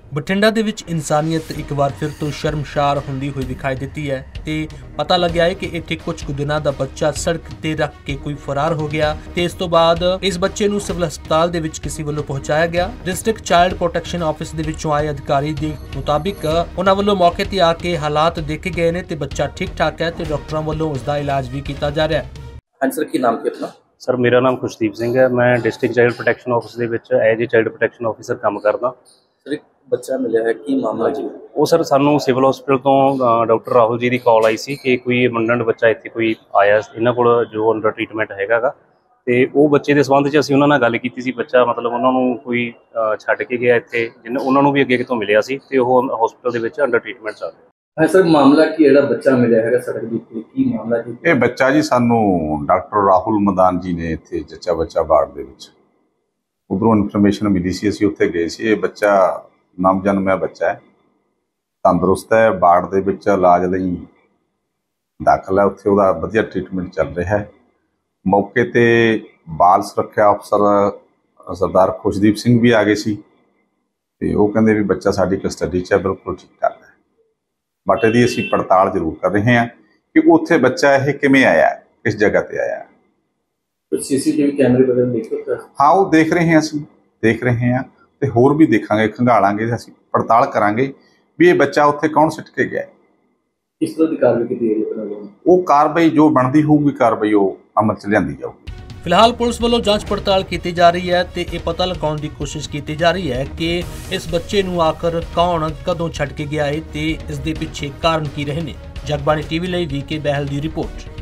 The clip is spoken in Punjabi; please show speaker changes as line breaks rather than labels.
ਬਠਿੰਡਾ ਦੇ ਵਿੱਚ ਇਨਸਾਨੀਅਤ ਇੱਕ ਵਾਰ ਫਿਰ ਤੋਂ ਸ਼ਰਮਸ਼ਾਰ ਹੁੰਦੀ ਹੋਈ ਦਿਖਾਈ ਦਿੱਤੀ ਹੈ ਤੇ ਪਤਾ ਲੱਗਿਆ ਹੈ ਕਿ ਇੱਥੇ ਕੁਝ ਕੁ ਦਿਨਾਂ ਦਾ ਬੱਚਾ ਸੜਕ ਤੇ ਰੱਖ ਕੇ ਕੋਈ ਫਰਾਰ ਹੋ ਗਿਆ ਤੇ ਇਸ ਤੋਂ ਬਾਅਦ ਇਸ ਬੱਚੇ ਨੂੰ ਸਿਵਲ ਹਸਪਤਾਲ ਦੇ ਵਿੱਚ ਕਿਸੇ ਵੱਲੋਂ ਪਹੁੰਚਾਇਆ ਗਿਆ। ਡਿਸਟ੍ਰਿਕਟ ਚਾਈਲਡ ਪ੍ਰੋਟੈਕਸ਼ਨ ਆਫਿਸ ਦੇ ਵਿੱਚੋਂ ਆਏ ਅਧਿਕਾਰੀ ਦੇ ਮੁਤਾਬਿਕ ਉਹਨਾਂ ਵੱਲੋਂ ਮੌਕੇ ਤੇ ਆ ਕੇ ਹਾਲਾਤ ਦੇਖੇ ਗਏ ਨੇ ਤੇ ਬੱਚਾ ਠੀਕ ਠਾਕ ਹੈ ਤੇ ਡਾਕਟਰਾਂ ਵੱਲੋਂ ਉਸ ਦਾ ਇਲਾਜ ਵੀ ਕੀਤਾ ਜਾ ਰਿਹਾ ਹੈ।
ਹਾਂਜੀ ਸਰ, ਕੀ ਨਾਮ ਕੀ ਆਪਣਾ?
ਸਰ ਮੇਰਾ ਨਾਮ ਖੁਸ਼ਦੀਪ ਸਿੰਘ ਹੈ। ਮੈਂ ਡਿਸਟ੍ਰਿਕਟ ਚਾਈਲਡ ਪ੍ਰੋਟੈਕਸ਼ਨ ਆਫਿਸ ਦੇ ਵਿੱਚ as a child protection officer ਕੰਮ ਕਰਦਾ।
ਸਰ ਇੱਕ ਬੱਚਾ ਮਿਲਿਆ ਹੈ, ਕੀ ਮਾਮਲਾ ਜੀ?
ਉਹ ਸਰ ਸਾਨੂੰ ਸਿਵਲ ਹਸਪੀਟਲ ਤੋਂ ਡਾਕਟਰ ਰਾਹੁਲ ਜੀ ਦੀ ਕਾਲ ਆਈ ਸੀ ਕਿ ਕੋਈ ਮੰਡਣ ਬੱਚਾ ਇੱਥੇ ਕੋਈ ਆਇਆ ਇਹਨਾਂ ਕੋਲ ਜੋ ਅੰਡਰ ਟ੍ਰੀਟਮੈਂਟ ਹੈਗਾ ਗਾ, ਤੇ ਉਹ ਬੱਚੇ ਦੇ ਸੰਬੰਧ 'ਚ ਅਸੀਂ ਉਹਨਾਂ ਨਾਲ ਗੱਲ ਕੀਤੀ ਸੀ। ਬੱਚਾ ਮਤਲਬ ਉਹਨਾਂ ਨੂੰ ਕੋਈ ਛੱਡ ਕੇ ਗਿਆ ਇੱਥੇ, ਜਿਹਨੇ ਉਹਨਾਂ ਨੂੰ ਵੀ ਅੱਗੇ ਕਿਤੋਂ ਮਿਲਿਆ ਸੀ ਤੇ ਉਹ ਹਸਪੀਟਲ ਦੇ ਵਿੱਚ ਅੰਡਰ ਟ੍ਰੀਟਮੈਂਟ ਚੱਲ ਰਿਹਾ।
ਹਾਂ ਸਰ, ਮਾਮਲਾ ਕੀ ਜਿਹੜਾ ਬੱਚਾ ਮਿਲਿਆ ਹੈਗਾ ਸੜਕ ਦੇ ਉੱਤੇ, ਕੀ ਮਾਮਲਾ ਕੀ?
ਇਹ ਬੱਚਾ ਜੀ ਸਾਨੂੰ ਡਾਕਟਰ ਰਾਹੁਲ ਮਦਾਨ ਜੀ ਨੇ ਇੱਥੇ ਜੱਚਾ ਬੱਚਾ ਵਾਰਡ ਦੇ ਵਿੱਚ ਉਧਰੋਂ ਇਨਫੋਰਮੇਸ਼ਨ ਮਿਲੀ ਸੀ, ਅਸੀਂ ਉੱਥੇ ਗਏ ਸੀ। ਇਹ ਬੱਚਾ ਨਵ ਜਨਮਿਆ ਬੱਚਾ ਹੈ, ਤੰਦਰੁਸਤ ਹੈ, ਵਾਰਡ ਦੇ ਵਿੱਚ ਇਲਾਜ ਲਈ ਦਾਖਲ ਹੈ, ਉੱਥੇ ਉਹਦਾ ਵਧੀਆ ਟ੍ਰੀਟਮੈਂਟ ਚੱਲ ਰਿਹਾ ਹੈ। ਮੌਕੇ ਤੇ ਬਾਲ ਸੁਰੱਖਿਆ ਅਫਸਰ ਸਰਦਾਰ ਖੁਸ਼ਦੀਪ ਸਿੰਘ ਵੀ ਆ ਗਏ ਸੀ ਤੇ ਉਹ ਕਹਿੰਦੇ ਵੀ ਬੱਚਾ ਸਾਡੀ ਕਸਟਡੀ 'ਚ ਹੈ, ਬਿਲਕੁਲ ਠੀਕ ਠਾਕ ਹੈ। ਬਟ ਇਹਦੀ ਅਸੀਂ ਪੜਤਾਲ ਜ਼ਰੂਰ ਕਰ ਰਹੇ ਹਾਂ ਕਿ ਉੱਥੇ ਬੱਚਾ ਇਹ ਕਿਵੇਂ ਆਇਆ, ਕਿਸ ਜਗ੍ਹਾ ਤੇ ਆਇਆ।
ਸੀਸੀਟੀਵੀ ਕੈਮਰੇ ਵਗੈਰਾ ਦੇਖੋ? ਹਾਂ,
ਉਹ ਦੇਖ ਰਹੇ ਹਾਂ, ਅਸੀਂ ਦੇਖ ਰਹੇ ਹਾਂ ਤੇ ਹੋਰ ਵੀ ਦੇਖਾਂਗੇ, ਖੰਗਾਲਾਂਗੇ, ਅਸੀਂ ਪੜਤਾਲ ਕਰਾਂਗੇ ਵੀ ਇਹ ਬੱਚਾ ਉੱਥੇ ਕੌਣ ਸਿੱਟ ਕੇ ਗਿਆ।
ਇਸ ਤਰ੍ਹਾਂ ਦੀ ਕਾਰਵਾਈ ਕੀਤੀ ਹੈ?
ਉਹ ਕਾਰਵਾਈ ਜੋ ਬਣਦੀ ਹੋਊਗੀ ਕਾਰਵਾਈ ਉਹ ਅਮਲ 'ਚ ਲਿਆਂਦੀ ਜਾਊਗੀ।
ਫਿਲਹਾਲ ਪੁਲਿਸ ਵੱਲੋਂ ਜਾਂਚ ਪੜਤਾਲ ਕੀਤੀ ਜਾ ਰਹੀ ਹੈ ਤੇ ਇਹ ਪਤਾ ਲਗਾਉਣ ਦੀ ਕੋਸ਼ਿਸ਼ ਕੀਤੀ ਜਾ ਰਹੀ ਹੈ ਕਿ ਇਸ ਬੱਚੇ ਨੂੰ ਆਖਰ ਕੌਣ ਕਦੋਂ ਛੱਡ ਕੇ ਗਿਆ ਹੈ ਤੇ ਇਸ ਦੇ ਪਿੱਛੇ ਕਾਰਨ ਕੀ ਰਹੇ ਨੇ। ਜਗਬਾਣੀ ਟੀਵੀ ਲਈ ਵੀਕੇ ਬਹਿਲ ਦੀ ਰਿਪੋਰਟ।